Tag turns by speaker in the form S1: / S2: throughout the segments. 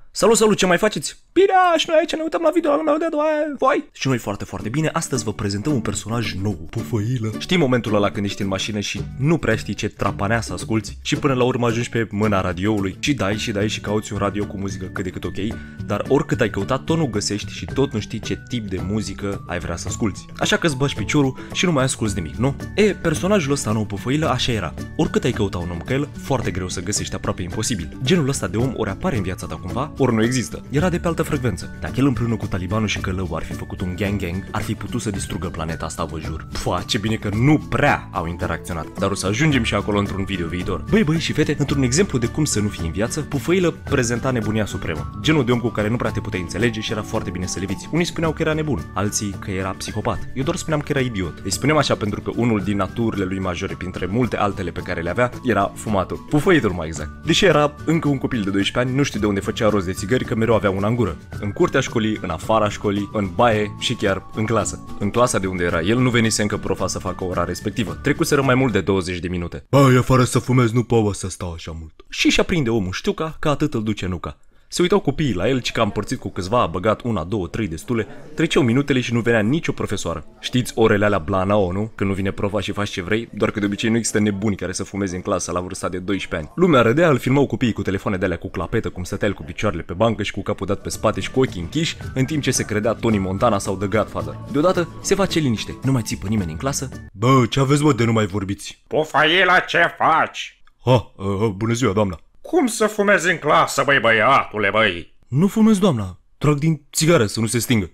S1: Salut, salut, ce mai faceți? Bine, și noi aici ne uităm la video la lumea de voi. Și noi foarte, foarte bine. Astăzi vă prezentăm un personaj nou, Pufăilă. Știi momentul ăla când ești în mașină și nu prea știi ce trapanea să asculti și până la urmă ajungi pe mâna radioului și dai și cauți un radio cu muzică cât de cât ok, dar oricât ai căutat, tot nu găsești și tot nu știi ce tip de muzică ai vrea să asculti. Așa că îți bagi piciorul și nu mai asculti nimic, nu? Personajul ăsta nou, Pufăilă, așa era. Oricât ai căuta un om ca el, foarte greu să găsești, aproape imposibil. Genul ăsta de om ori apare în viața ta cumva, ori nu există. Era de pe altă frecvență. Dacă el împreună cu talibanul și călău ar fi făcut un gang, ar fi putut să distrugă planeta asta, vă jur. Pua, ce bine că nu prea au interacționat. Dar o să ajungem și acolo într-un video viitor. Băi și fete, într-un exemplu de cum să nu fii în viață, Pufăilă prezenta nebunia supremă. Genul de om cu care nu prea te puteai înțelege și era foarte bine să leviți. Unii spuneau că era nebun, alții că era psihopat. Eu doar spuneam că era idiot. Îi spuneam așa pentru că unul din naturile lui majore, printre multe altele pe care le avea, era fumatul. Pufăitul mai exact. Deși era încă un copil de 12 ani, nu știu de unde făcea rost de țigări, că mereu avea una în gură. În curtea școlii, în afara școlii, în baie și chiar în clasă. În clasa de unde era el nu venise încă profa să facă ora respectivă. Trecuseră mai mult de 20 de minute.
S2: Băi, afară să fumez, nu pot să stau așa mult.
S1: Și-și aprinde omul știuca, că atât îl duce nuca. Se uitau copiii la el, ci că a împărțit cu câțiva, a băgat 1, 2, 3 destule, treceau minutele și nu venea nicio profesoară. Știți orele alea blanao, nu? Când nu vine profa și faci ce vrei, doar că de obicei nu există nebuni care să fumeze în clasă la vârsta de 12 ani. Lumea râdea, îl filmau copiii cu telefoane de alea cu clapetă, cum stătea el cu picioarele pe bancă și cu capul dat pe spate și cu ochii închiși, în timp ce se credea Tony Montana sau The Godfather. Deodată se face liniște, nu mai țipă nimeni în clasă.
S2: Bă, ce aveți, mă, de nu mai vorbiți?
S3: Pufăilă, ce faci?
S2: Bună ziua, doamna.
S3: Cum să fumezi în clasă, băi băiatule, băi?
S2: Nu fumez, doamna. Trag din țigară să nu se stingă.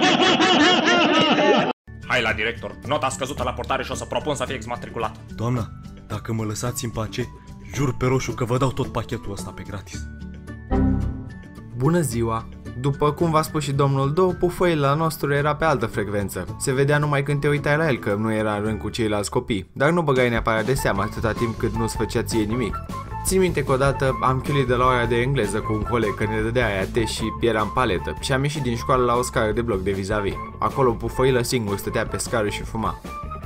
S3: Hai la director, nota scăzută la portare și o să propun să fie exmatriculat.
S2: Doamna, dacă mă lăsați în pace, jur pe roșu că vă dau tot pachetul ăsta pe gratis.
S4: Bună ziua! După cum v-a spus și domnul Dou, Pufăilă nostru era pe altă frecvență. Se vedea numai când te uitai la el că nu era în rând cu ceilalți copii, dar nu băgai neapărat de seamă atâta timp cât nu-ți făcea ție nimic. Țin minte că odată am chiulit de la ora de engleză cu un coleg că ne dădea aia te și era în paletă și am ieșit din școală la o scară de bloc de vis-a-vis. Acolo Pufăilă singur stătea pe scară și fuma.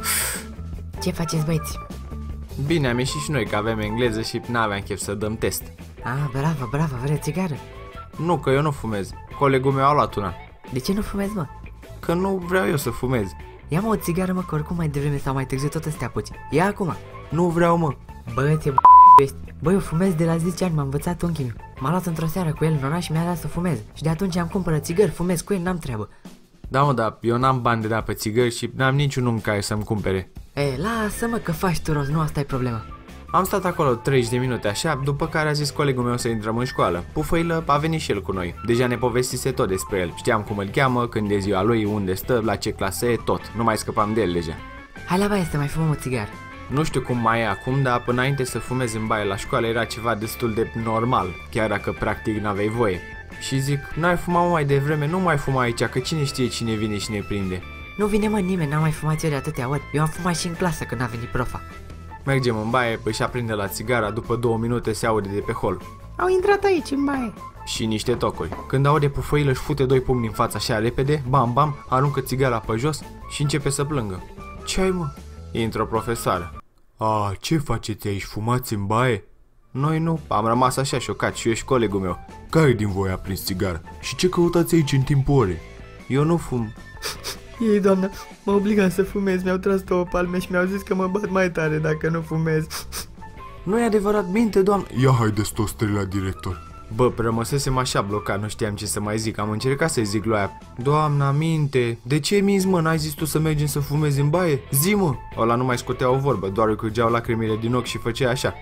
S5: Ce faceți, băieți?
S4: Bine, am ieșit și noi că aveam engleză și n-aveam chef să dăm test.
S5: Bravo, vreți țigară?
S4: Nu, că eu nu fumez. Colegul meu a luat una.
S5: De ce nu fumezi, mă?
S4: Că nu vreau eu să fumez.
S5: Ia, mă, o țigară, mă, că oricum mai devreme sau mai târziu tot ăstea apuci. Ia acum.
S4: Nu vreau, mă.
S5: Bă, ce ești. Bă, eu fumez de la 10 ani, m-a învățat unchiul meu. M-a luat într-o seară cu el în oraș și mi-a dat să fumez. Și de atunci am cumpărat țigări, fumez cu el, n-am treabă.
S4: Da, mă, dar eu n-am bani de dat pe țigări și n-am niciun om care să-mi cumpere.
S5: Lasă-mă că faci tu rost, nu asta e problema.
S4: Am stat acolo 30 de minute așa, după care a zis colegul meu să intrăm în școală. Pufăilă a venit și el cu noi. Deja ne povestise tot despre el. Știam cum îl cheamă, când e ziua lui, unde stă, la ce clasă e, tot. Nu mai scăpam de el deja.
S5: Hai la baie să mai fumăm o țigară.
S4: Nu știu cum mai e acum, dar până înainte să fumezi în baie la școală era ceva destul de normal, chiar dacă practic n-aveai voie. Și zic, n-ai fumat mai devreme, nu mai fuma aici, că cine știe cine vine și ne prinde.
S5: Nu vine, mă, nimeni, n-am mai fumat eu de atâtea ori. Eu am fumat și în clasă când a venit profa.
S4: Mergem în baie, își aprinde la țigara, după 2 minute se aude de pe hol.
S5: Au intrat aici în baie.
S4: Și niște tocuri. Când aude Pufăilă își fute 2 pumni în fața așa repede, bam, aruncă țigara pe jos și începe să plângă. Ce ai, mă? Intră o profesoară. Ce faceți aici? Fumați în baie? Noi nu, am rămas așa șocat și eu și colegul meu.
S2: Care din voi a prins țigară? Și ce căutați aici în timpul orei?
S4: Eu nu fum.
S5: Ei, doamna, mă obliga să fumez, mi-au tras 2 palme și mi-au zis că mă bat mai tare dacă nu fumez.
S4: Nu e adevărat, minte, doamnă.
S2: Ia haideți toți 3 la director.
S4: Bă, rămăsesem așa blocat, nu știam ce să mai zic. Am încercat să-i zic lui aia. Doamna, minte, de ce minți, mă? N-ai zis tu să mergem să fumezi în baie? Zi, mă! Ăla nu mai scotea o vorbă, doar îi curgeau lacrimile din ochi și făcea așa.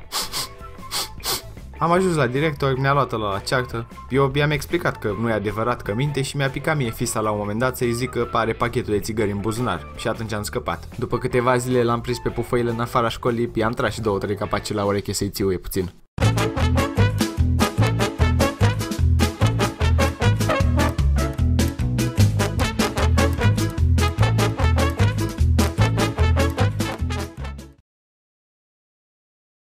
S4: Am ajuns la director, ne-a luat ăla la ceartă. Eu i-am explicat că nu e adevărat că minte și mi-a picat mie fisa la un moment dat să-i zic că pare pachetul de țigări în buzunar. Și atunci am scăpat. După câteva zile l-am prins pe Pufăilă în afara școlii, i-am tras și 2-3 capaci la ureche să-i țiuie puțin.